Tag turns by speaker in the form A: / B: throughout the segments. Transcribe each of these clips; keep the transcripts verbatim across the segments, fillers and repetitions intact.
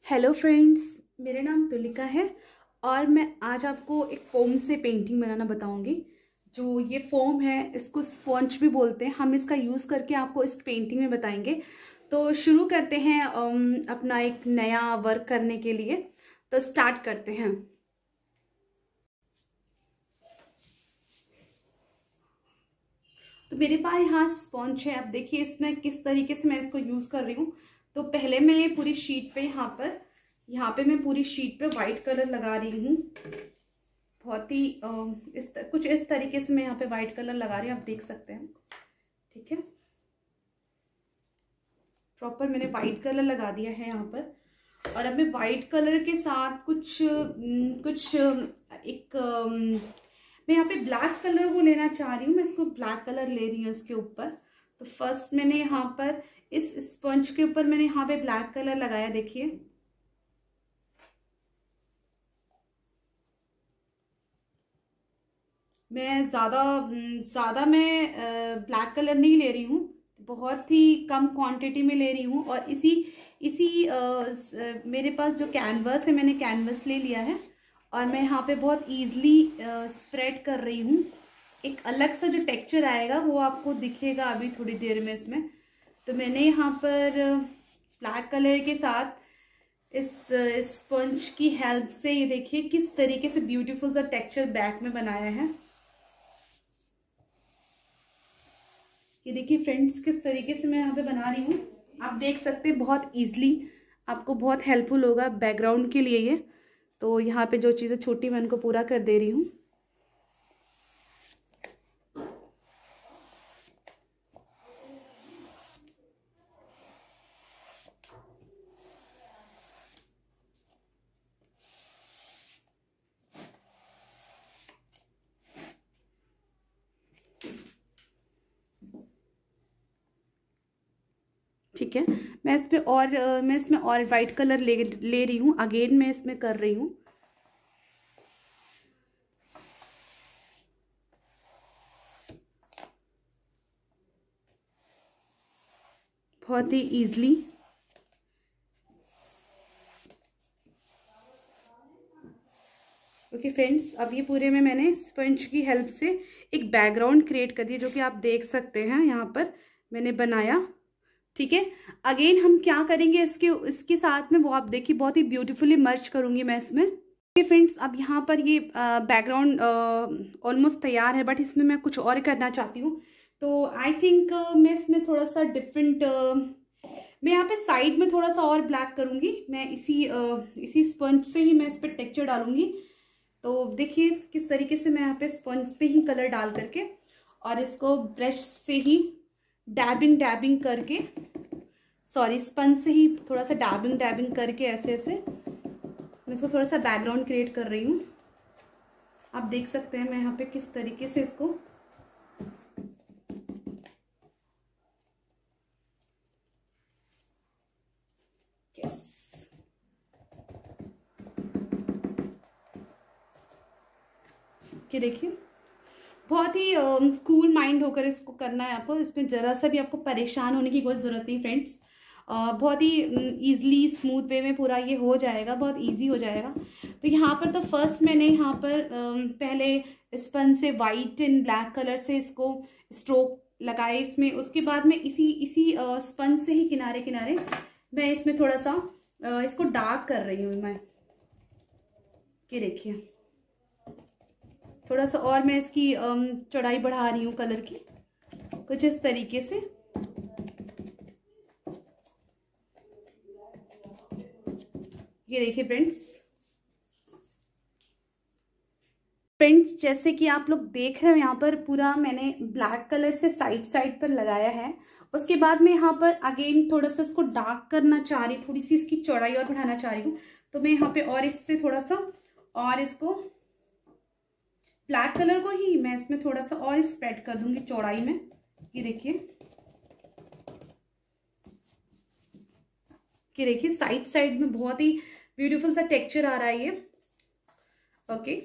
A: Hello friends, मेरा नाम तुलिका है और मैं आज आपको एक फोम से पेंटिंग बनाना बताऊंगी। जो ये फोम है इसको स्पॉन्ज भी बोलते हैं। हम इसका यूज़ करके आपको इस पेंटिंग में बताएंगे। तो शुरू करते हैं अपना एक नया वर्क करने के लिए। तो स्टार्ट करते हैं। तो मेरे पास यहाँ स्पॉन्ज है। अब देखिए इसमें किस तरीके से मैं इसको यूज़ कर रही हूँ। तो पहले मैं पूरी शीट पे यहाँ पर यहाँ पे मैं पूरी शीट पे वाइट कलर लगा रही हूँ। बहुत ही इस तर, कुछ इस तरीके से मैं यहाँ पे वाइट कलर लगा रही हूँ, आप देख सकते हैं। ठीक है, प्रॉपर मैंने वाइट कलर लगा दिया है यहाँ पर। और अब मैं वाइट कलर के साथ कुछ कुछ एक मैं यहाँ पे ब्लैक कलर को लेना चाह रही हूँ। मैं इसको ब्लैक कलर ले रही हूँ इसके ऊपर। तो फर्स्ट मैंने यहाँ पर इस स्पंज के ऊपर मैंने यहाँ पे ब्लैक कलर लगाया। देखिए मैं ज़्यादा ज़्यादा मैं ब्लैक कलर नहीं ले रही हूँ, बहुत ही कम क्वांटिटी में ले रही हूँ। और इसी इसी आ, मेरे पास जो कैनवस है, मैंने कैनवस ले लिया है और मैं यहाँ पे बहुत इजीली स्प्रेड कर रही हूँ। एक अलग सा जो टेक्सचर आएगा वो आपको दिखेगा अभी थोड़ी देर में इसमें। तो मैंने यहाँ पर ब्लैक कलर के साथ इस स्पंज की हेल्प से ये देखिए किस तरीके से ब्यूटीफुल सा टेक्सचर बैक में बनाया है। ये देखिए फ्रेंड्स किस तरीके से मैं यहाँ पे बना रही हूँ, आप देख सकते हैं। बहुत इजीली आपको बहुत हेल्पफुल होगा बैकग्राउंड के लिए ये। तो यहाँ पे जो चीज़ें छोटी मैं उनको पूरा कर दे रही हूँ। ठीक है, मैं इस पे और मैं इसमें और वाइट कलर ले ले रही हूँ। अगेन मैं इसमें कर रही हूँ। बहुत ही इजीली। ओके फ्रेंड्स, अब ये पूरे में मैंने स्पंज की हेल्प से एक बैकग्राउंड क्रिएट कर दिया, जो कि आप देख सकते हैं यहाँ पर मैंने बनाया। ठीक है, अगेन हम क्या करेंगे इसके इसके साथ में वो आप देखिए बहुत ही ब्यूटीफुली मर्ज करूंगी मैं इसमें। ओके फ्रेंड्स, अब यहाँ पर ये बैकग्राउंड ऑलमोस्ट तैयार है, बट इसमें मैं कुछ और करना चाहती हूँ। तो आई थिंक uh, मैं इसमें थोड़ा सा डिफरेंट uh, मैं यहाँ पे साइड में थोड़ा सा और ब्लैक करूँगी। मैं इसी uh, इसी स्पंज से ही मैं इस पर टेक्सचर डालूंगी। तो देखिए किस तरीके से मैं यहाँ पे स्पंज पे ही कलर डाल करके और इसको ब्रश से ही डैबिंग डैबिंग करके सॉरी स्पंज से ही थोड़ा सा डैबिंग डैबिंग करके ऐसे ऐसे मैं इसको थोड़ा सा बैकग्राउंड क्रिएट कर रही हूँ। आप देख सकते हैं मैं यहाँ पे किस तरीके से इसको यस कि देखिए बहुत ही कूल uh, माइंड होकर इसको करना है आपको। इसमें ज़रा सा भी आपको परेशान होने की कोई ज़रूरत नहीं फ्रेंड्स। uh, बहुत ही ईजिली स्मूथ वे में पूरा ये हो जाएगा, बहुत इजी हो जाएगा। तो यहाँ पर तो फर्स्ट मैंने यहाँ पर uh, पहले स्पंज से वाइट एंड ब्लैक कलर से इसको स्ट्रोक लगाए इसमें। उसके बाद में इसी इसी uh, स्पंज से ही किनारे किनारे मैं इसमें थोड़ा सा uh, इसको डार्क कर रही हूँ मैं। ये देखिए थोड़ा सा और मैं इसकी चौड़ाई बढ़ा रही हूँ कलर की, कुछ इस तरीके से। ये देखिए फ्रेंड्स फ्रेंड्स जैसे कि आप लोग देख रहे हो यहाँ पर पूरा मैंने ब्लैक कलर से साइड साइड पर लगाया है। उसके बाद मैं यहाँ पर अगेन थोड़ा सा इसको डार्क करना चाह रही, थोड़ी सी इसकी चौड़ाई और बढ़ाना चाह रही हूँ। तो मैं यहाँ पे और इससे थोड़ा सा और इसको ब्लैक कलर को ही मैं इसमें थोड़ा सा और स्प्रेड कर दूंगी चौड़ाई में। ये देखिए कि देखिए साइड साइड में बहुत ही ब्यूटीफुल सा टेक्सचर आ रहा है ये। ओके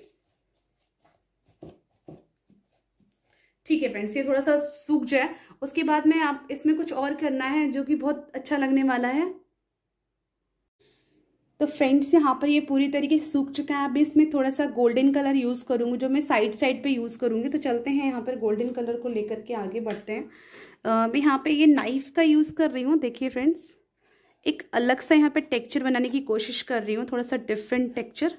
A: ठीक है फ्रेंड्स, ये थोड़ा सा सूख जाए उसके बाद में आप इसमें कुछ और करना है जो कि बहुत अच्छा लगने वाला है। तो फ्रेंड्स यहाँ पर ये पूरी तरीके से सूख चुका है। अभी इसमें थोड़ा सा गोल्डन कलर यूज़ करूँगी, जो मैं साइड साइड पे यूज़ करूँगी। तो चलते हैं यहाँ पर गोल्डन कलर को लेकर के आगे बढ़ते हैं। मैं यहाँ पे ये नाइफ़ का यूज़ कर रही हूँ। देखिए फ्रेंड्स, एक अलग सा यहाँ पे टेक्चर बनाने की कोशिश कर रही हूँ, थोड़ा सा डिफरेंट टेक्चर।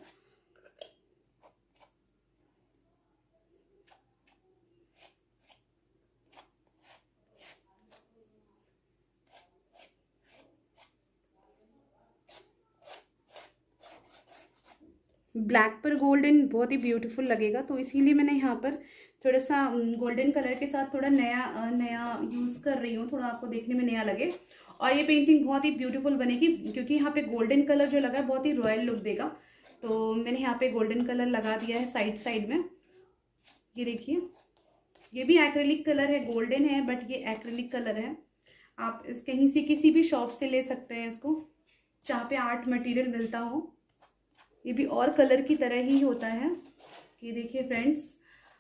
A: ब्लैक पर गोल्डन बहुत ही ब्यूटीफुल लगेगा, तो इसीलिए मैंने यहाँ पर थोड़ा सा गोल्डन कलर के साथ थोड़ा नया नया यूज़ कर रही हूँ, थोड़ा आपको देखने में नया लगे। और ये पेंटिंग बहुत ही ब्यूटीफुल बनेगी क्योंकि यहाँ पे गोल्डन कलर जो लगा है बहुत ही रॉयल लुक देगा। तो मैंने यहाँ पे गोल्डन कलर लगा दिया है साइड साइड में। ये देखिए, ये भी एक्रेलिक कलर है, गोल्डन है बट ये एक्रेलिक कलर है। आप इस कहीं से किसी भी शॉप से ले सकते हैं इसको, जहाँ पे आर्ट मटेरियल मिलता हो। ये भी और कलर की तरह ही होता है। ये देखिए फ्रेंड्स,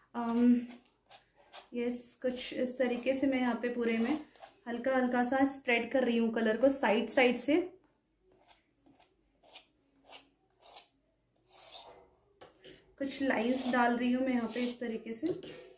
A: यस कुछ इस तरीके से मैं यहाँ पे पूरे में हल्का हल्का सा स्प्रेड कर रही हूँ कलर को साइड साइड से। कुछ लाइंस डाल रही हूँ मैं यहाँ पे इस तरीके से।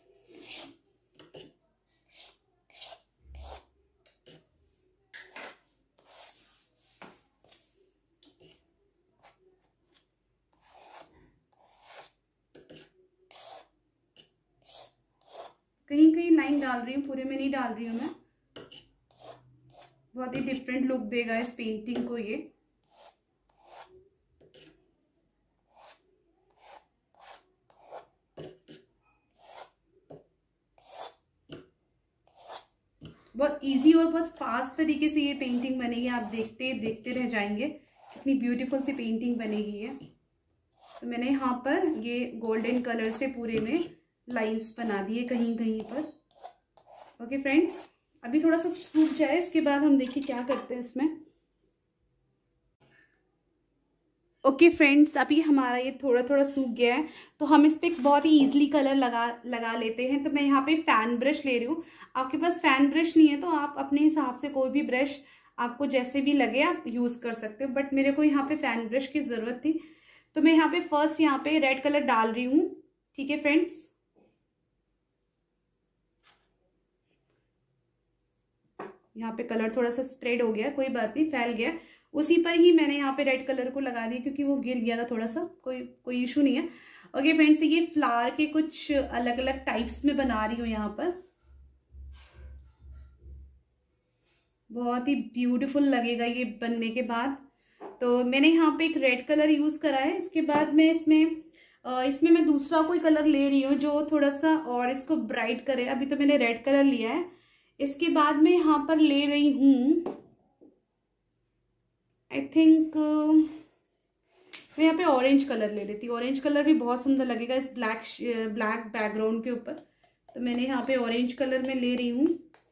A: कहीं कहीं लाइन डाल रही हूँ, पूरे में नहीं डाल रही हूँ मैं। बहुत ही डिफरेंट लुक देगा इस पेंटिंग को ये। बहुत इजी और बहुत फास्ट तरीके से ये पेंटिंग बनेगी। आप देखते देखते रह जाएंगे कितनी ब्यूटीफुल सी पेंटिंग बनेगी ये। तो मैंने यहाँ पर ये गोल्डन कलर से पूरे में लाइंस बना दिए कहीं कहीं पर। ओके फ्रेंड्स, अभी थोड़ा सा सूख जाए, इसके बाद हम देखिए क्या करते हैं इसमें। ओके फ्रेंड्स, अभी हमारा ये थोड़ा थोड़ा सूख गया है, तो हम इस पर बहुत ही ईजिली कलर लगा लगा लेते हैं। तो मैं यहाँ पे फैन ब्रश ले रही हूँ। आपके पास फैन ब्रश नहीं है तो आप अपने हिसाब से कोई भी ब्रश आपको जैसे भी लगे आप यूज़ कर सकते हो, बट मेरे को यहाँ पे फैन ब्रश की ज़रूरत थी। तो मैं यहाँ पे फर्स्ट यहाँ पे रेड कलर डाल रही हूँ। ठीक है फ्रेंड्स, यहाँ पे कलर थोड़ा सा स्प्रेड हो गया, कोई बात नहीं, फैल गया। उसी पर ही मैंने यहाँ पे रेड कलर को लगा दिया क्योंकि वो गिर गया था थोड़ा सा, कोई कोई इशू नहीं है। ओके फ्रेंड्स, ये फ्लावर के कुछ अलग अलग टाइप्स में बना रही हूँ यहाँ पर। बहुत ही ब्यूटीफुल लगेगा ये बनने के बाद। तो मैंने यहाँ पे एक रेड कलर यूज़ करा है। इसके बाद मैं इसमें इसमें मैं दूसरा कोई कलर ले रही हूँ जो थोड़ा सा और इसको ब्राइट करे। अभी तो मैंने रेड कलर लिया है। इसके बाद मैं यहाँ पर ले रही हूँ, आई थिंक मैं यहाँ पे ऑरेंज कलर ले लेती हूँ। ऑरेंज कलर भी बहुत सुंदर लगेगा इस ब्लैक ब्लैक बैकग्राउंड के ऊपर। तो मैंने यहाँ पे ऑरेंज कलर में ले रही हूँ।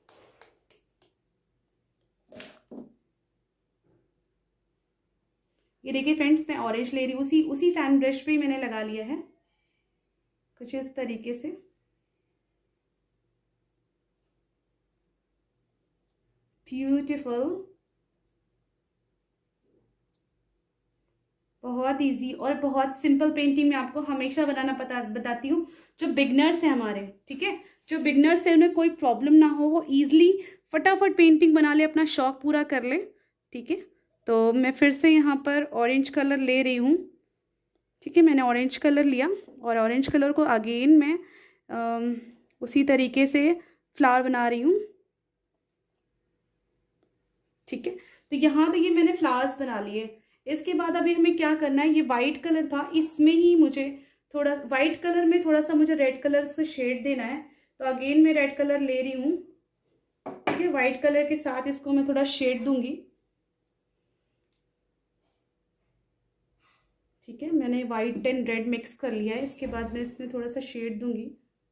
A: ये देखिए फ्रेंड्स, मैं ऑरेंज ले रही हूँ, उसी उसी फैन ब्रश पे ही मैंने लगा लिया है कुछ इस तरीके से। ब्यूटीफुल, बहुत इजी और बहुत सिंपल पेंटिंग मैं आपको हमेशा बनाना पता बताती हूँ। जो बिगनर्स हैं हमारे, ठीक है, जो बिगनर्स हैं उन्हें कोई प्रॉब्लम ना हो, वो इजीली फटाफट पेंटिंग बना ले, अपना शौक पूरा कर ले। ठीक है, तो मैं फिर से यहाँ पर ऑरेंज कलर ले रही हूँ। ठीक है, मैंने ऑरेंज कलर लिया और ऑरेंज कलर को अगेन मैं आ, उसी तरीके से फ्लावर बना रही हूँ। ठीक है, तो यहाँ तो ये मैंने फ्लावर्स बना लिए। इसके बाद अभी हमें क्या करना है, ये वाइट कलर था, इसमें ही मुझे थोड़ा वाइट कलर में थोड़ा सा मुझे रेड कलर से शेड देना है। तो अगेन मैं रेड कलर ले रही हूँ। ठीक है, वाइट कलर के साथ इसको मैं थोड़ा शेड दूंगी। ठीक है, मैंने वाइट एंड रेड मिक्स कर लिया है। इसके बाद मैं इसमें थोड़ा सा शेड दूंगी।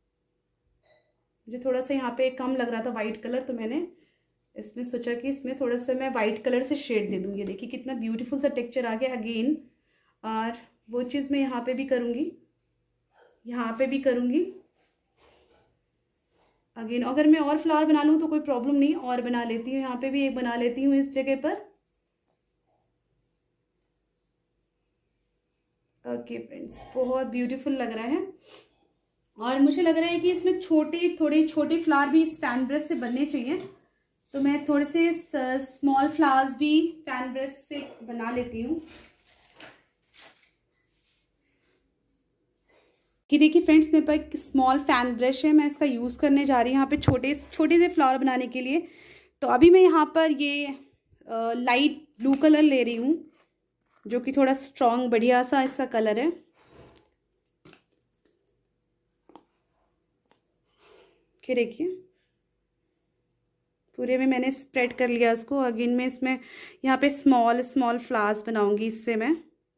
A: मुझे थोड़ा सा यहाँ पे कम लग रहा था वाइट कलर, तो मैंने इसमें सोचा कि इसमें थोड़ा सा मैं वाइट कलर से शेड दे दूंगी। देखिए कितना ब्यूटीफुल सा टेक्सचर आ गया अगेन। और वो चीज़ मैं यहाँ पे भी करूँगी, यहाँ पे भी करूँगी अगेन। अगर मैं और फ्लावर बना लूँ तो कोई प्रॉब्लम नहीं, और बना लेती हूँ, यहाँ पे भी एक बना लेती हूँ इस जगह पर। ओके फ्रेंड्स, बहुत ब्यूटीफुल लग रहा है। और मुझे लग रहा है कि इसमें छोटे थोड़े छोटे फ्लावर भी इस फैन ब्रश से बनने चाहिए, तो मैं थोड़े से स्मॉल फ्लावर्स भी फैन ब्रश से बना लेती हूँ। कि देखिए फ्रेंड्स, मेरे पास एक स्मॉल फैन ब्रश है, मैं इसका यूज़ करने जा रही हूँ यहाँ पे छोटे छोटे से फ्लावर बनाने के लिए। तो अभी मैं यहाँ पर ये लाइट ब्लू कलर ले रही हूँ, जो कि थोड़ा स्ट्रॉन्ग बढ़िया सा इसका कलर है। कि देखिए पूरे में मैंने स्प्रेड कर लिया इसको। अगेन मैं इसमें यहाँ पे स्मॉल स्मॉल फ्लावर्स बनाऊंगी इससे मैं।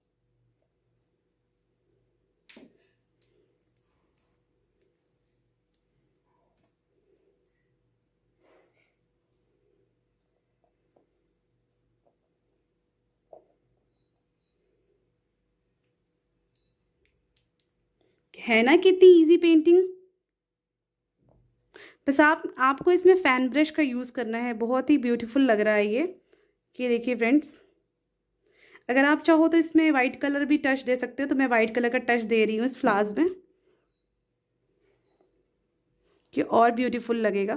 A: है ना कितनी इजी पेंटिंग। बस आप आपको इसमें फैन ब्रश का यूज़ करना है, बहुत ही ब्यूटीफुल लग रहा है ये। कि देखिए फ्रेंड्स, अगर आप चाहो तो इसमें वाइट कलर भी टच दे सकते हो, तो मैं वाइट कलर का टच दे रही हूँ इस फ्लावर्स में, कि और ब्यूटीफुल लगेगा।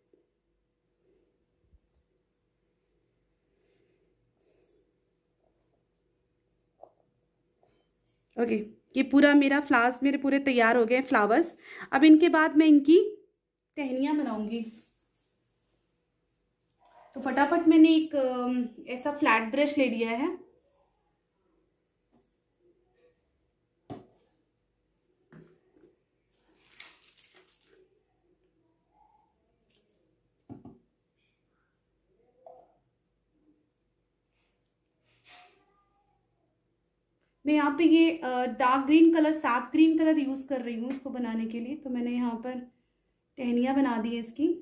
A: ओके, ये पूरा मेरा फ्लावर्स मेरे पूरे तैयार हो गए फ्लावर्स। अब इनके बाद मैं इनकी टहनियाँ बनाऊंगी। तो फटाफट मैंने एक ऐसा फ्लैट ब्रश ले लिया है। मैं यहाँ पे ये डार्क ग्रीन कलर, साफ ग्रीन कलर यूज़ कर रही हूँ इसको बनाने के लिए। तो मैंने यहाँ पर टहनियाँ बना दी है इसकी।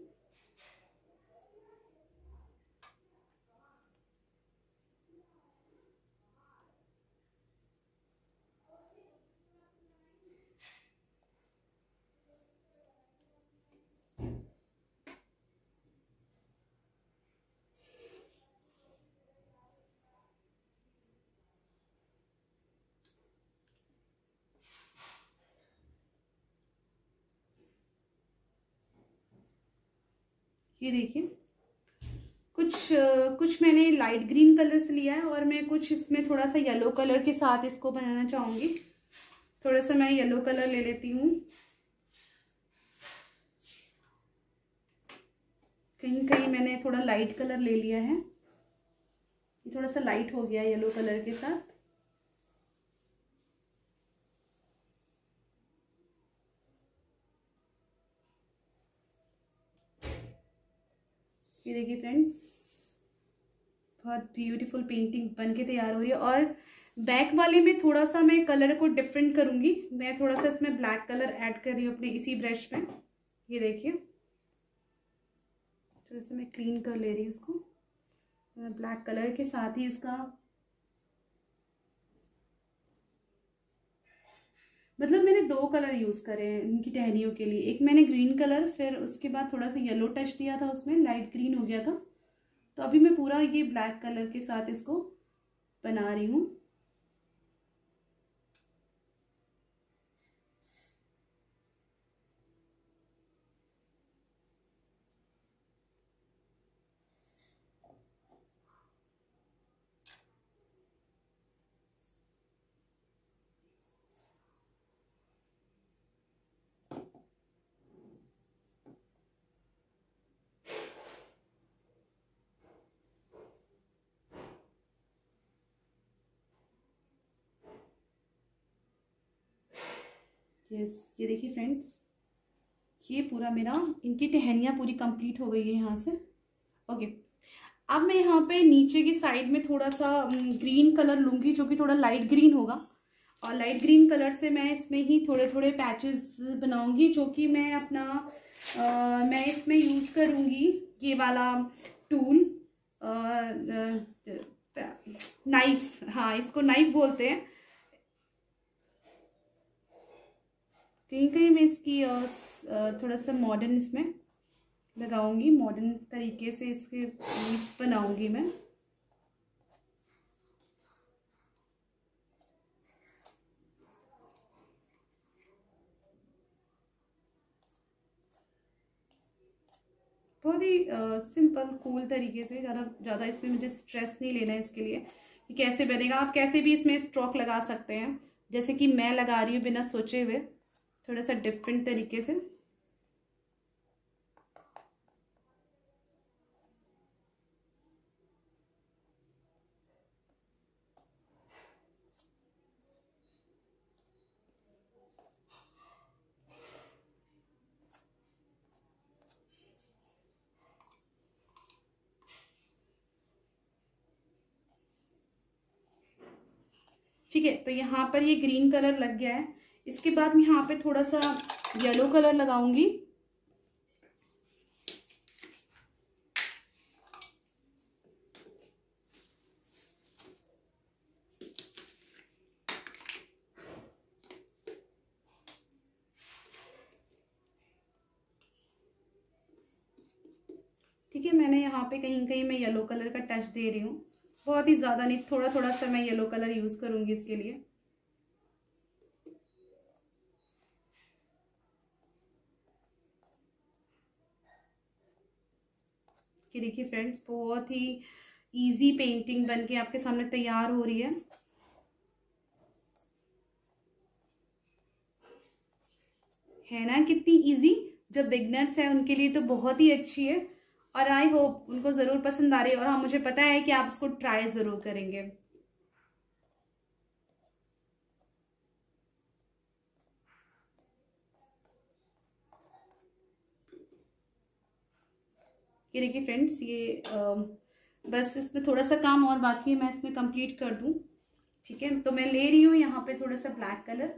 A: ये देखिए कुछ कुछ मैंने लाइट ग्रीन कलर से लिया है, और मैं कुछ इसमें थोड़ा सा येलो कलर के साथ इसको बनाना चाहूँगी। थोड़ा सा मैं येलो कलर ले लेती हूँ। कहीं कहीं मैंने थोड़ा लाइट कलर ले लिया है, थोड़ा सा लाइट हो गया येलो कलर के साथ। ये देखिए फ्रेंड्स, बहुत ब्यूटीफुल पेंटिंग बन के तैयार हो रही है। और बैक वाले में थोड़ा सा मैं कलर को डिफरेंट करूंगी। मैं थोड़ा सा इसमें ब्लैक कलर ऐड कर रही हूँ अपने इसी ब्रश में। ये देखिए थोड़ा सा मैं क्लीन कर ले रही हूँ इसको। मैं ब्लैक कलर के साथ ही इसका मतलब मैंने दो कलर यूज़ करे हैं इनकी टहनियों के लिए। एक मैंने ग्रीन कलर, फिर उसके बाद थोड़ा सा येलो टच दिया था, उसमें लाइट ग्रीन हो गया था। तो अभी मैं पूरा ये ब्लैक कलर के साथ इसको बना रही हूँ। यस, ये देखिए फ्रेंड्स, ये पूरा मेरा इनकी टहनियाँ पूरी कंप्लीट हो गई है यहाँ से। ओके, अब मैं यहाँ पे नीचे की साइड में थोड़ा सा ग्रीन कलर लूँगी, जो कि थोड़ा लाइट ग्रीन होगा। और लाइट ग्रीन कलर से मैं इसमें ही थोड़े थोड़े पैचेस बनाऊँगी, जो कि मैं अपना आ, मैं इसमें यूज़ करूँगी ये वाला टूल, नाइफ। हाँ, इसको नाइफ बोलते हैं। कहीं कहीं मैं इसकी थोड़ा सा मॉडर्न इसमें लगाऊंगी, मॉडर्न तरीके से इसके लीव्स बनाऊंगी मैं। बहुत ही सिंपल कूल तरीके से, ज़्यादा ज़्यादा इसमें मुझे स्ट्रेस नहीं लेना है इसके लिए कि कैसे बनेगा। आप कैसे भी इसमें स्ट्रोक लगा सकते हैं, जैसे कि मैं लगा रही हूँ बिना सोचे हुए, थोड़ा सा डिफरेंट तरीके से। ठीक है, तो यहाँ पर ये ग्रीन कलर लग गया है। इसके बाद मैं यहाँ पे थोड़ा सा येलो कलर लगाऊंगी। ठीक है, मैंने यहाँ पे कहीं कहीं मैं येलो कलर का टच दे रही हूँ, बहुत ही ज़्यादा नहीं, थोड़ा थोड़ा सा मैं येलो कलर यूज़ करूँगी इसके लिए। कि देखिए फ्रेंड्स, बहुत ही इजी पेंटिंग बनके आपके सामने तैयार हो रही है। है ना कितनी इजी, जो बिगनर्स है उनके लिए तो बहुत ही अच्छी है, और आई होप उनको ज़रूर पसंद आ रही है। और हाँ, मुझे पता है कि आप इसको ट्राई ज़रूर करेंगे। ये देखिए फ्रेंड्स, ये आ, बस इसमें थोड़ा सा काम और बाकी है, मैं इसमें कंप्लीट कर दूं। ठीक है, तो मैं ले रही हूँ यहाँ पे थोड़ा सा ब्लैक कलर,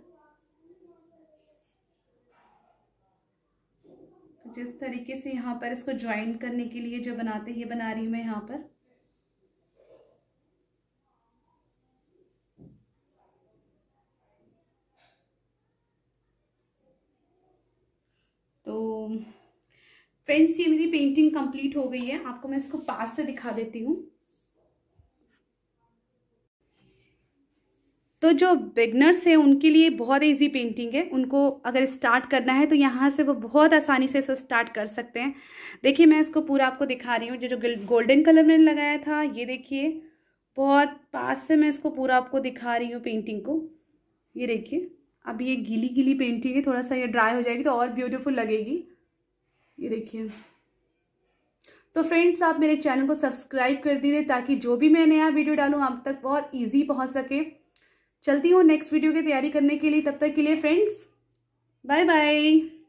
A: जिस तरीके से यहाँ पर इसको ज्वाइन करने के लिए जो बनाते हैं, ये बना रही हूँ मैं यहाँ पर। तो फ्रेंड्स, ये मेरी पेंटिंग कंप्लीट हो गई है। आपको मैं इसको पास से दिखा देती हूँ। तो जो बिगनर्स हैं उनके लिए बहुत इजी पेंटिंग है। उनको अगर स्टार्ट करना है तो यहाँ से वो बहुत आसानी से इसको स्टार्ट कर सकते हैं। देखिए, मैं इसको पूरा आपको दिखा रही हूँ। जो जो गोल्डन कलर मैंने लगाया था, ये देखिए बहुत पास से मैं इसको पूरा आपको दिखा रही हूँ पेंटिंग को। ये देखिए, अब ये गीली गीली पेंटिंग है, थोड़ा सा ये ड्राई हो जाएगी तो और ब्यूटीफुल लगेगी। ये देखिए। तो फ्रेंड्स, आप मेरे चैनल को सब्सक्राइब कर दीजिए ताकि जो भी मैं नया वीडियो डालूँ आप तक बहुत ईजी पहुँच सके। चलती हूँ नेक्स्ट वीडियो की तैयारी करने के लिए। तब तक के लिए फ्रेंड्स, बाय बाय।